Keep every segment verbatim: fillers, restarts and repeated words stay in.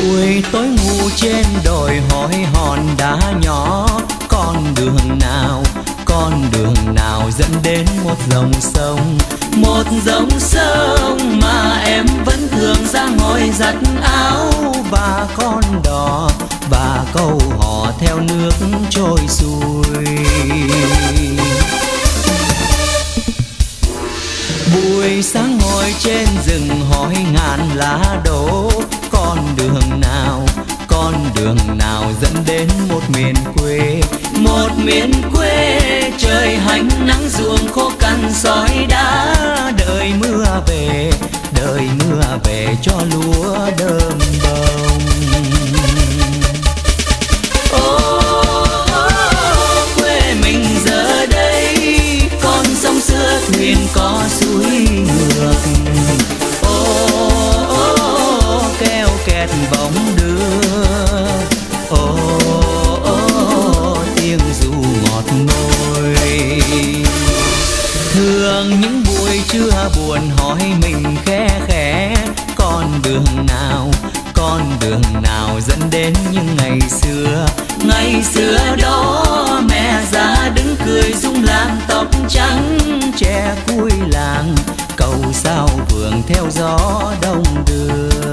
Buổi tối ngủ trên đồi hỏi hòn đá nhỏ, con đường nào, con đường nào dẫn đến một dòng sông, một dòng sông mà em vẫn thường ra ngồi giặt áo, và con đò và câu hò theo nước trôi xuôi. Buổi sáng ngồi trên rừng hỏi ngàn lá đổ, con đường nào, con đường nào dẫn đến một miền quê, một miền quê trời hanh nắng ruộng khô cằn sỏi đá, đợi mưa về, đợi mưa về cho lúa đơm bông. Ô, quê mình giờ đây con sông xưa thuyền có suối ngược. Ô, ô keo kẹt bóng đưa, ô, ô tiếng ru ngọt môi. Thường những buổi trưa buồn hỏi mình khẽ khẽ, con đường nào, con đường nào dẫn đến những ngày xưa, ngày xưa đó mẹ già đứng cười rung làm tóc trắng, trẻ cuối làng cầu sao vườn theo gió đông đưa.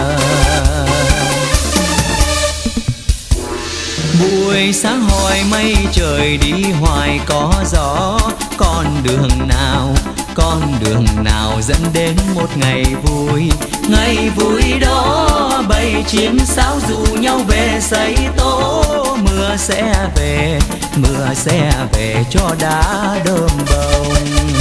Buổi sáng hỏi mây trời đi hoài có gió, con đường nào, con đường nào dẫn đến một ngày vui, ngày vui đó bầy chim sáo rủ nhau về xây tố, mưa sẽ về, mưa sẽ về cho đá đơm bông.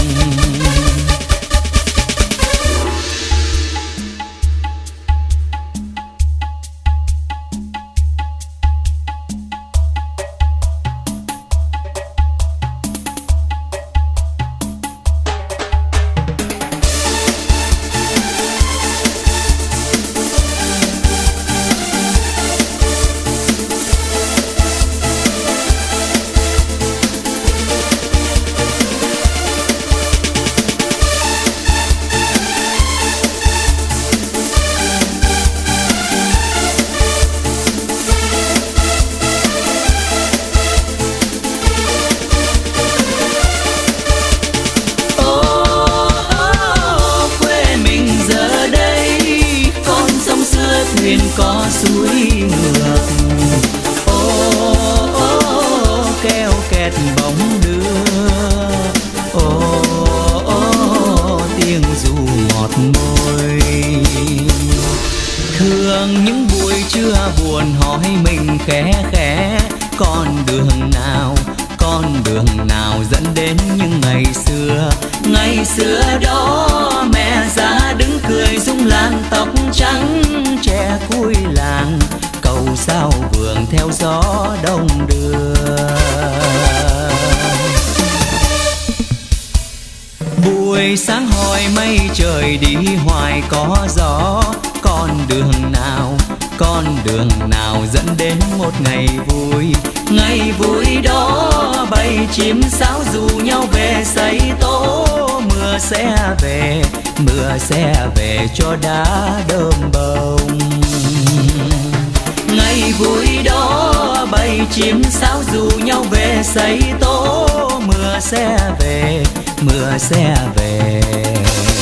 Có suối ngược, ô, ô keo kẹt bóng đưa, ô, ô tiếng ru ngọt môi. Thường những buổi trưa buồn hỏi mình khẽ khẽ, con đường nào, con đường nào dẫn đến những ngày xưa, ngày xưa đó mẹ già đứng cười rung làn tóc trắng, trẻ cuối làng cầu sao vườn theo gió đông đưa. Buổi sáng hỏi mây trời đi hoài có gió, con đường nào, con đường nào dẫn đến một ngày vui, ngày vui đó bầy chim sáo rủ nhau về xây tố, mưa sẽ về, mưa sẽ về cho đá đơm bông. Ngày vui đó bầy chim sáo rủ nhau về xây tố, mưa sẽ về, mưa sẽ về.